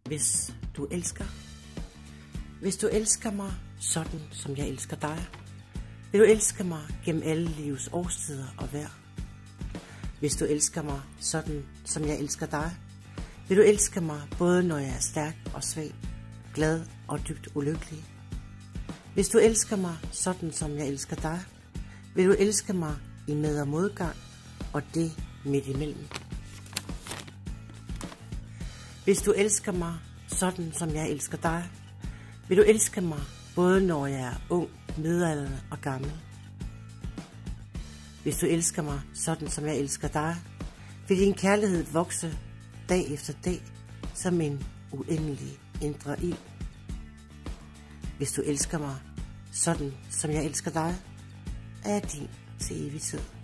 hvis du elsker. Hvis du elsker mig sådan, som jeg elsker dig, vil du elske mig gennem alle livets årstider og vejr. Hvis du elsker mig sådan, som jeg elsker dig, vil du elske mig både når jeg er stærk og svag, glad og dybt ulykkelig. Hvis du elsker mig sådan, som jeg elsker dig, vil du elske mig i med- og modgang, og det midt imellem. Hvis du elsker mig sådan, som jeg elsker dig, vil du elske mig både når jeg er ung, midaldrende og gammel. Hvis du elsker mig sådan, som jeg elsker dig, vil din kærlighed vokse dag efter dag som en uendelig indre ild. Hvis du elsker mig sådan, som jeg elsker dig, er jeg din til evig tid.